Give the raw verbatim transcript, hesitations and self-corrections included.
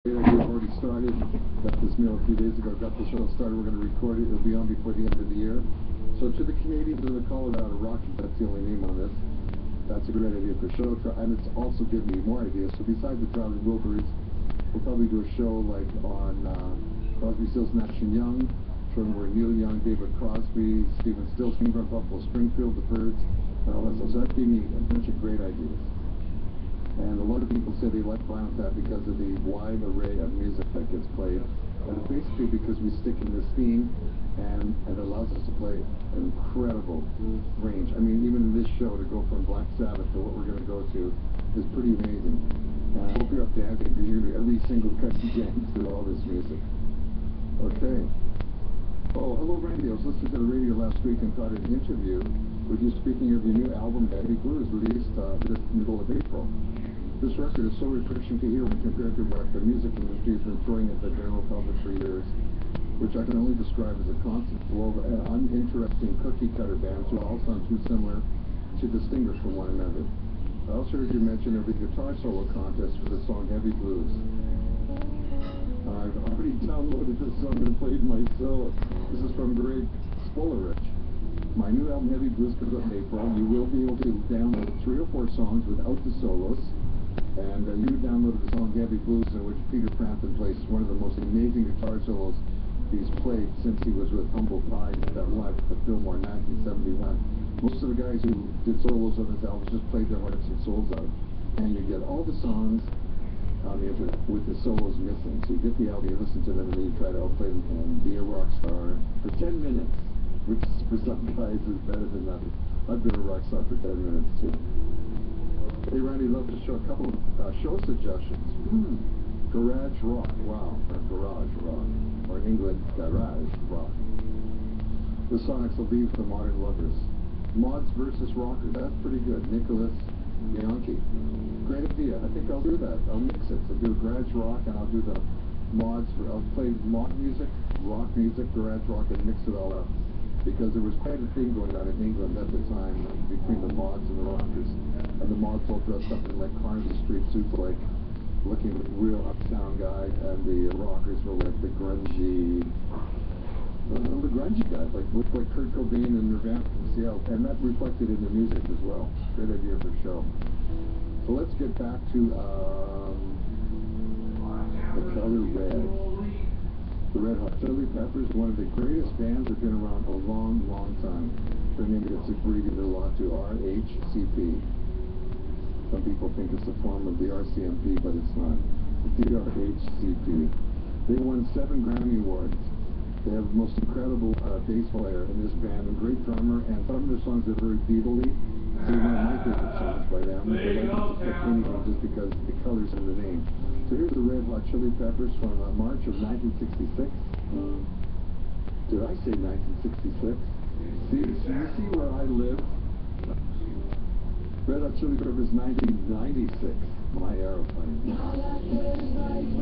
We've already started. Got this mail a few days ago. Got the show started. We're going to record it. It'll be on before the end of the year. So to the Canadians and the Colorado Rockies, that's the only name on this. That's a great idea for a show. And it's also given me more ideas. So besides the Traveling Wilburys, we'll probably do a show like on uh, Crosby, Stills, Nash and Young, showing where Neil Young, David Crosby, Stephen Stills came from, Buffalo Springfield, the Birds, and all that stuff. So that gave me a bunch of great ideas. And a lot of people say they like Violent Fat because of the wide array of music that gets played. And it's basically because we stick in this theme, and it allows us to play an incredible range. I mean, even in this show, to go from Black Sabbath to what we're going to go to is pretty amazing. And I hope you're up dancing, because you're going to do every single cut you dance to all this music. Okay. Oh, hello, Randy. I was listening to the radio last week and caught an interview with you speaking of your new album, Heavy Blues, released uh, this middle of April. This record is so refreshing to hear when compared to what the music industry has been throwing at the general public for years, which I can only describe as a constant flow of uninteresting cookie-cutter bands who all sound too similar to distinguish from one another. I also heard you mention of the guitar solo contest for the song Heavy Blues. I've already downloaded this song and played myself. This is from Greg Spolarich. My new album Heavy Blues comes out in April. You will be able to download three or four songs without the solos. And uh, you downloaded the song Heavy Blues, in which Peter Frampton plays one of the most amazing guitar solos he's played since he was with Humble Pie at that live at Fillmore in nineteen seventy-one. Most of the guys who did solos on this album just played their hearts and souls out. And you get all the songs on the internet with the solos missing. So you get the album, you listen to them, and then you try to outplay them and be a rock star for ten minutes, which for some guys is better than nothing. I've been a rock star for ten minutes too. Hey, Randy, love to show a couple of uh, show suggestions. Hmm. Garage rock, wow, or garage rock, or in England, garage rock. The Sonics will be for the modern lovers. Mods versus rockers, that's pretty good. Nicholas Bianchi. Great idea. I think I'll do that. I'll mix it. I'll do garage rock, and I'll do the mods for, I'll play mod music, rock music, garage rock, and mix it all up. Because there was quite a thing going on in England at the time between the mods and the rockers. And the mods all dressed up in like Carnes Street suits, like looking real uptown guy, and the rockers were like the grungy, uh, the grungy guys, like looked like Kurt Cobain and Nirvana from Seattle, and that reflected in the music as well. Great idea for the show. So let's get back to um, the color red. The Red Hot Chili Peppers, one of the greatest bands that have been around a long, long time. Their name gets abbreviated a lot to R H C P. Some people think it's a form of the R C M P, but it's not. It's the R H C P. They won seven Grammy Awards. They have the most incredible uh, bass player in this band, a great drummer, and some of their songs are very Beatle-y. See, one of my favorite songs by them. They like to pick anything just because the colors in the name. So here's the Red Hot Chili Peppers from uh, March of nineteen sixty-six. Did I say nineteen sixty-six? See, so you see where I live? Red Hot Chili Peppers nineteen ninety-six. My aeroplane.